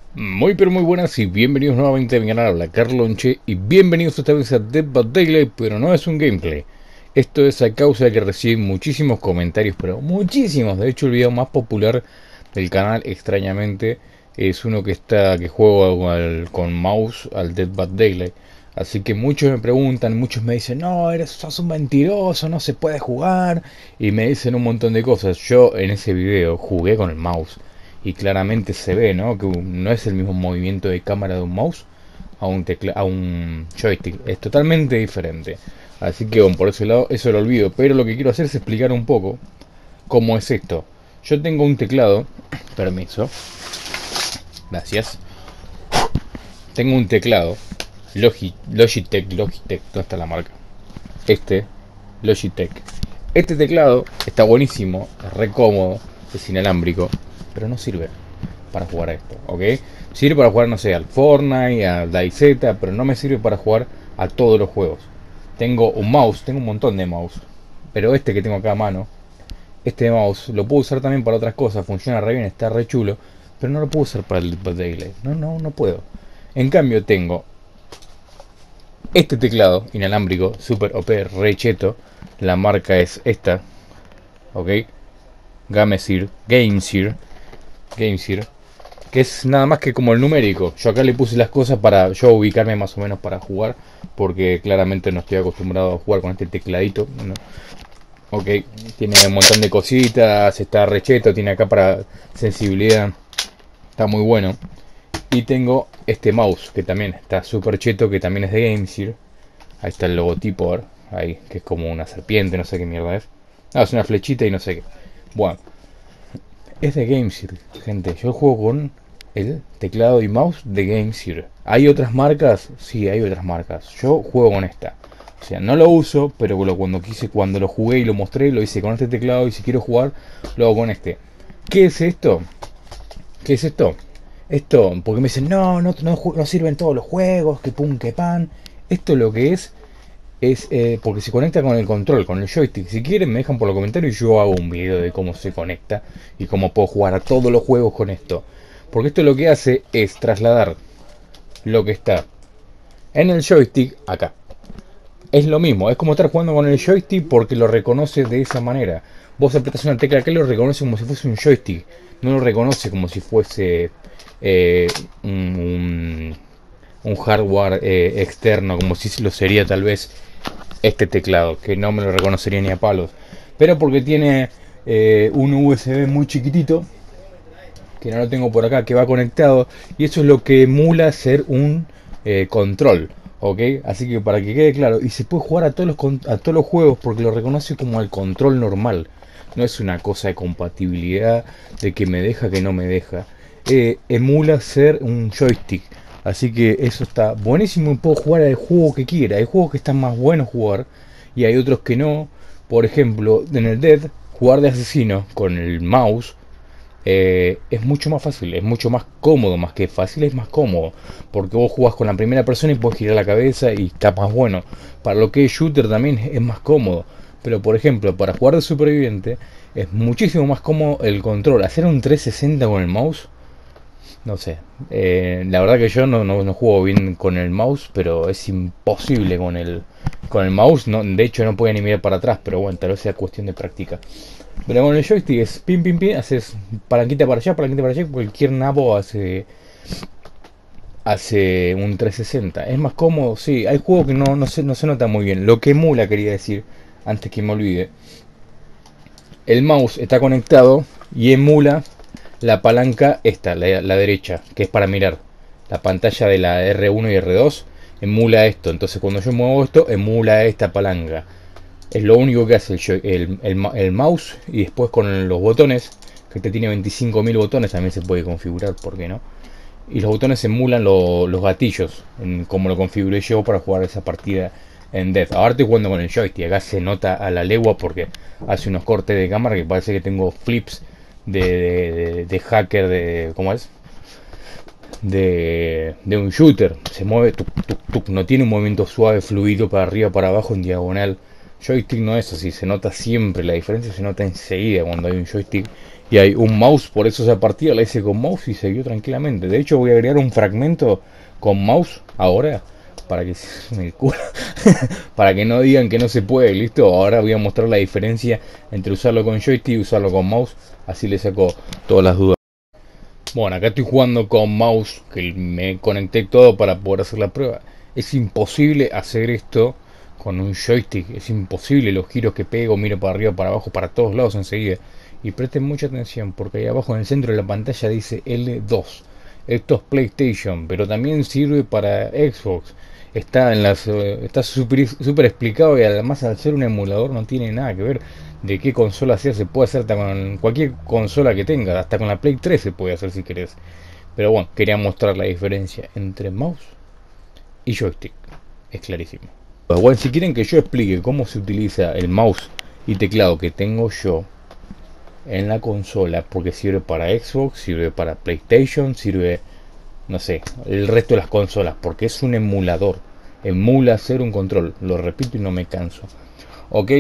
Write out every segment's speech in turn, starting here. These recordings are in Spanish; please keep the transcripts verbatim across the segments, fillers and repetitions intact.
Muy pero muy buenas y bienvenidos nuevamente a mi canal, Habla Carlonche, y bienvenidos esta vez a Dead by Daylight, pero no es un gameplay. Esto es a causa de que recibí muchísimos comentarios, pero muchísimos. De hecho, el video más popular del canal, extrañamente, es uno que está que juego al- con mouse al Dead by Daylight. Así que muchos me preguntan, muchos me dicen, no, eres, sos un mentiroso, no se puede jugar. Y me dicen un montón de cosas. Yo en ese video jugué con el mouse y claramente se ve, ¿no? Que no es el mismo movimiento de cámara de un mouse a un, tecla a un joystick, es totalmente diferente. Así que bueno, por ese lado eso lo olvido, pero lo que quiero hacer es explicar un poco cómo es esto. Yo tengo un teclado, permiso, gracias. Tengo un teclado Logi, Logitech, Logitech, ¿dónde está la marca? Este, Logitech. Este teclado está buenísimo, es re cómodo, es inalámbrico, pero no sirve para jugar a esto, ¿ok? Sirve para jugar, no sé, al Fortnite, al DayZ, pero no me sirve para jugar a todos los juegos. Tengo un mouse, tengo un montón de mouse, pero este que tengo acá a mano, este mouse lo puedo usar también para otras cosas, funciona re bien, está re chulo, pero no lo puedo usar para el Daylight, no, no, no puedo. En cambio tengo este teclado inalámbrico, super O P, re cheto, la marca es esta, ¿ok? Gamesir, Gamesir, Gamesir, que es nada más que como el numérico. Yo acá le puse las cosas para yo ubicarme más o menos para jugar, porque claramente no estoy acostumbrado a jugar con este tecladito, ¿no? Ok, tiene un montón de cositas, está recheto, tiene acá para sensibilidad, está muy bueno. Y tengo este mouse, que también está súper cheto, que también es de Gamesir. Ahí está el logotipo, a ver, ahí, que es como una serpiente, no sé qué mierda es. Ah, es una flechita y no sé qué. Bueno, es de Gamesir, gente. Yo juego con el teclado y mouse de Gamesir. ¿Hay otras marcas? Sí, hay otras marcas. Yo juego con esta. O sea, no lo uso, pero cuando quise, cuando lo jugué y lo mostré, lo hice con este teclado. Y si quiero jugar, lo hago con este. ¿Qué es esto? ¿Qué es esto? Esto, porque me dicen, no, no, no, no sirven todos los juegos, que pum, que pan. Esto lo que es es eh, porque se conecta con el control, con el joystick. Si quieren me dejan por los comentarios y yo hago un video de cómo se conecta y cómo puedo jugar a todos los juegos con esto. Porque esto lo que hace es trasladar lo que está en el joystick acá. Es lo mismo, es como estar jugando con el joystick porque lo reconoce de esa manera. Vos apretas una tecla que lo reconoce como si fuese un joystick, no lo reconoce como si fuese eh, un, un hardware eh, externo, como si lo sería tal vez este teclado, que no me lo reconocería ni a palos. Pero porque tiene eh, un U S B muy chiquitito, que no lo tengo por acá, que va conectado, y eso es lo que emula ser un eh, control. ¿Ok? Así que para que quede claro, y se puede jugar a todos los, a todos los juegos porque lo reconoce como el control normal. No es una cosa de compatibilidad, de que me deja, que no me deja. Eh, emula ser un joystick. Así que eso está buenísimo y puedo jugar al juego que quiera. Hay juegos que están más buenos jugar y hay otros que no. Por ejemplo, en el Dead, jugar de asesino con el mouse eh, es mucho más fácil, es mucho más cómodo, más que fácil, es más cómodo. Porque vos jugás con la primera persona y puedes girar la cabeza y está más bueno. Para lo que es shooter también es más cómodo. Pero por ejemplo, para jugar de superviviente es muchísimo más cómodo el control. Hacer un trescientos sesenta con el mouse, no sé. Eh, la verdad que yo no, no, no juego bien con el mouse, pero es imposible con el, con el mouse. No, de hecho no puedo ni mirar para atrás, pero bueno, tal vez sea cuestión de práctica. Pero con el joystick es pim pim pim, haces palanquita para allá, palanquita para allá, cualquier nabo hace hace un trescientos sesenta. Es más cómodo, sí. Hay juegos que no, no, se, no se nota muy bien. Lo que emula, quería decir, antes que me olvide. El mouse está conectado y emula la palanca esta, la, la derecha, que es para mirar. La pantalla de la R uno y R dos emula esto. Entonces cuando yo muevo esto, emula esta palanca. Es lo único que hace el, el, el, el mouse. Y después con los botones, que este tiene veinticinco mil botones, también se puede configurar, ¿por qué no? Y los botones emulan lo, los gatillos, en, como lo configuré yo para jugar esa partida en Death. Ahora estoy jugando con el joystick, acá se nota a la legua porque hace unos cortes de cámara que parece que tengo flips de, de, de, de hacker, de ¿cómo es? De, de un shooter. Se mueve, tuc, tuc, tuc, no tiene un movimiento suave, fluido para arriba, para abajo, en diagonal. Joystick no es así, se nota siempre, la diferencia se nota enseguida cuando hay un joystick Y hay un mouse, por eso esa partida la hice con mouse y se vio tranquilamente. De hecho voy a agregar un fragmento con mouse ahora, para que se me culo, para que no digan que no se puede, listo. Ahora voy a mostrar la diferencia entre usarlo con joystick y usarlo con mouse, así le saco todas las dudas. Bueno, acá estoy jugando con mouse, que me conecté todo para poder hacer la prueba. Es imposible hacer esto con un joystick, es imposible. Los giros que pego, miro para arriba, para abajo, para todos lados enseguida. Y presten mucha atención porque ahí abajo en el centro de la pantalla dice L dos. Esto es PlayStation, pero también sirve para Xbox. Está en las eh, está súper super explicado, y además al ser un emulador no tiene nada que ver de qué consola sea. Se puede hacer hasta con cualquier consola que tenga, hasta con la Play tres se puede hacer si querés. Pero bueno, quería mostrar la diferencia entre mouse y joystick. Es clarísimo. Pues bueno, si quieren que yo explique cómo se utiliza el mouse y teclado que tengo yo en la consola, porque sirve para Xbox, sirve para PlayStation, sirve, no sé, el resto de las consolas, porque es un emulador, emula hacer un control, lo repito y no me canso. Ok,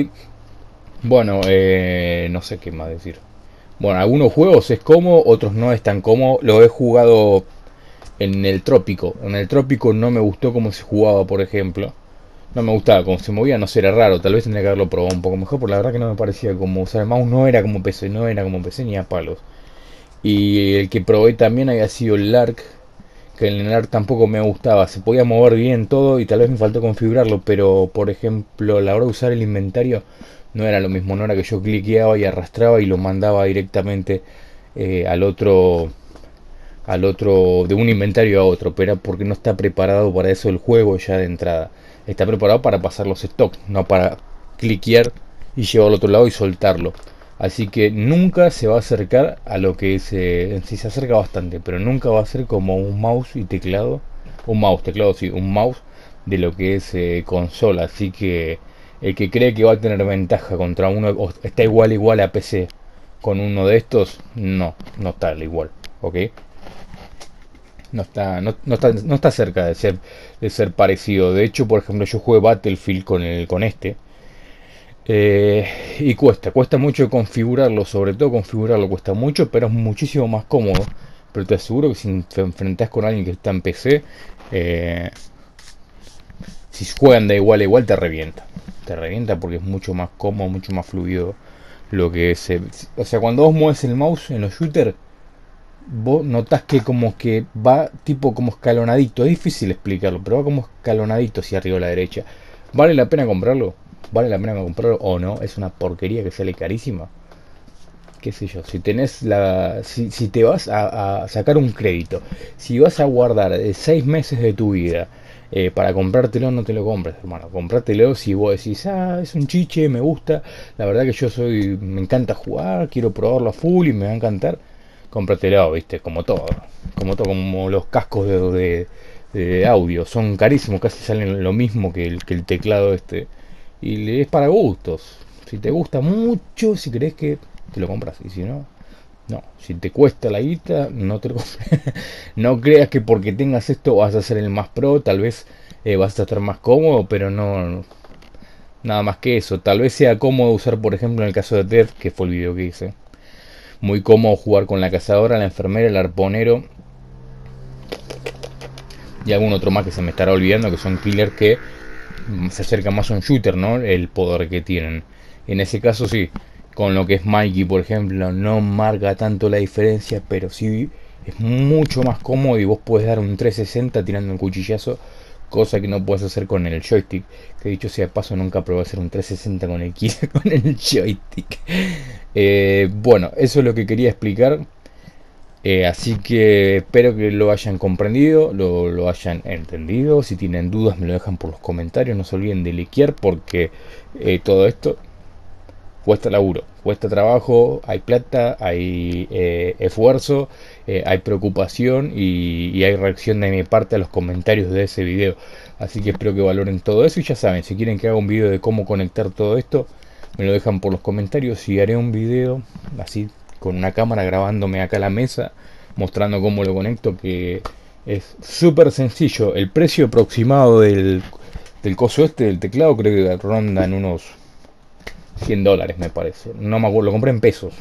bueno, eh, no sé qué más decir. Bueno, algunos juegos es cómodo, otros no es tan cómodo. Lo he jugado en el Trópico. En el Trópico no me gustó cómo se jugaba, por ejemplo. No me gustaba cómo se movía, no sé, era raro. Tal vez tendría que haberlo probado un poco mejor, pero la verdad que no me parecía como usar el mouse. No era como P C, no era como P C ni a palos. Y el que probé también había sido el Lark, que en el Lark tampoco me gustaba. Se podía mover bien todo y tal vez me faltó configurarlo, pero por ejemplo, a la hora de usar el inventario no era lo mismo. No era que yo cliqueaba y arrastraba y lo mandaba directamente eh, al otro al otro de un inventario a otro, pero era porque no está preparado para eso el juego ya de entrada. Está preparado para pasar los stocks, no para cliquear y llevarlo al otro lado y soltarlo. Así que nunca se va a acercar a lo que es, eh, sí se acerca bastante, pero nunca va a ser como un mouse y teclado, un mouse, teclado sí, un mouse de lo que es eh, consola. Así que el que cree que va a tener ventaja contra uno, o está igual igual a P C con uno de estos, no, no está al igual, ¿ok? No está, no, no está, no está cerca de ser, de ser parecido. De hecho, por ejemplo, yo jugué Battlefield con el, con este. Eh, y cuesta, cuesta mucho configurarlo, sobre todo configurarlo cuesta mucho, pero es muchísimo más cómodo. Pero te aseguro que si te enfrentás con alguien que está en P C, eh, si juegan de igual a igual te revienta. Te revienta porque es mucho más cómodo, mucho más fluido lo que es. Eh, o sea, cuando vos mueves el mouse en los shooters, vos notás que como que va tipo como escalonadito. Es difícil explicarlo, pero va como escalonadito hacia arriba a la derecha. ¿Vale la pena comprarlo? ¿Vale la pena comprarlo o no? Es una porquería que sale carísima. Qué sé yo, si tenés la... Si, si te vas a, a sacar un crédito, si vas a guardar eh, seis meses de tu vida eh, para comprártelo, no te lo compres, hermano. Comprátelo si vos decís, ah, es un chiche, me gusta. La verdad que yo soy... Me encanta jugar, quiero probarlo a full y me va a encantar. Cómpratelo, viste, como todo. Como todo, como los cascos de, de, de audio. Son carísimos, casi salen lo mismo que el, que el teclado este. Y es para gustos. Si te gusta mucho, si crees que te lo compras. Y si no, no. Si te cuesta la guita, no te lo compres. No creas que porque tengas esto vas a ser el más pro. Tal vez eh, vas a estar más cómodo, pero no, nada más que eso. Tal vez sea cómodo usar, por ejemplo, en el caso de Death, que fue el video que hice. Muy cómodo jugar con la cazadora, la enfermera, el arponero y algún otro más que se me estará olvidando, que son killers que se acerca más a un shooter, ¿no? El poder que tienen. En ese caso sí, con lo que es Mikey, por ejemplo, no marca tanto la diferencia, pero sí es mucho más cómodo y vos puedes dar un trescientos sesenta tirando un cuchillazo, cosa que no puedes hacer con el joystick. Que dicho sea de paso, nunca probé hacer un trescientos sesenta con el, con el joystick. Eh, bueno, eso es lo que quería explicar. Eh, así que espero que lo hayan comprendido, lo, lo hayan entendido. Si tienen dudas me lo dejan por los comentarios. No se olviden de likear porque eh, todo esto cuesta laburo, cuesta trabajo, hay plata, hay eh, esfuerzo, eh, hay preocupación y, y hay reacción de mi parte a los comentarios de ese video. Así que espero que valoren todo eso y ya saben, si quieren que haga un video de cómo conectar todo esto, me lo dejan por los comentarios y haré un video así con una cámara grabándome acá a la mesa, mostrando cómo lo conecto, que es súper sencillo. El precio aproximado del, del coso este, del teclado, creo que ronda en unos cien dólares, me parece. No me acuerdo, lo compré en pesos.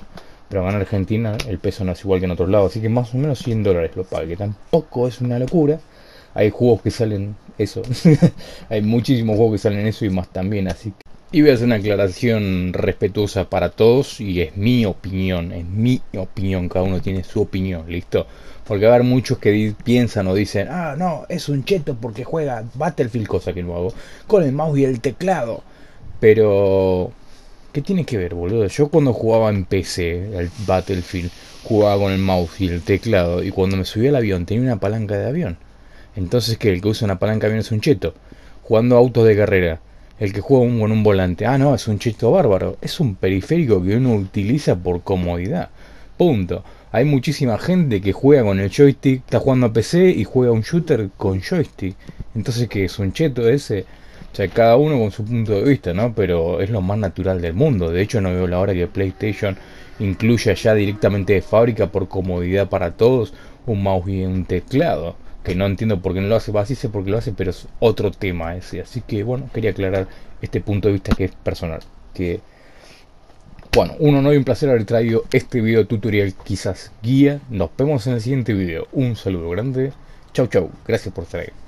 Pero acá en Argentina el peso no es igual que en otros lados, así que más o menos cien dólares lo pague, que tampoco es una locura. Hay juegos que salen eso, hay muchísimos juegos que salen eso y más también, así que... Y voy a hacer una aclaración respetuosa para todos y es mi opinión, es mi opinión, cada uno tiene su opinión, ¿listo? Porque va a haber muchos que di- piensan o dicen, ah, no, es un cheto porque juega Battlefield, cosa que no hago, con el mouse y el teclado. Pero ¿qué tiene que ver, boludo? Yo cuando jugaba en P C, el Battlefield, jugaba con el mouse y el teclado. Y cuando me subí al avión tenía una palanca de avión. Entonces, ¿qué? El que usa una palanca de avión es un cheto. Jugando autos de carrera. El que juega un- con un volante. Ah, no, es un cheto bárbaro. Es un periférico que uno utiliza por comodidad. Punto. Hay muchísima gente que juega con el joystick, está jugando a P C y juega un shooter con joystick. Entonces, ¿qué es un cheto ese? O sea, cada uno con su punto de vista, ¿no? Pero es lo más natural del mundo. De hecho, no veo la hora que PlayStation incluya ya directamente de fábrica por comodidad para todos un mouse y un teclado. Que no entiendo por qué no lo hace, así sé por qué lo hace, pero es otro tema ese. Así que, bueno, quería aclarar este punto de vista que es personal. Que, bueno, un honor y un placer haber traído este video tutorial, quizás guía. Nos vemos en el siguiente video. Un saludo grande. Chau, chau. Gracias por estar ahí.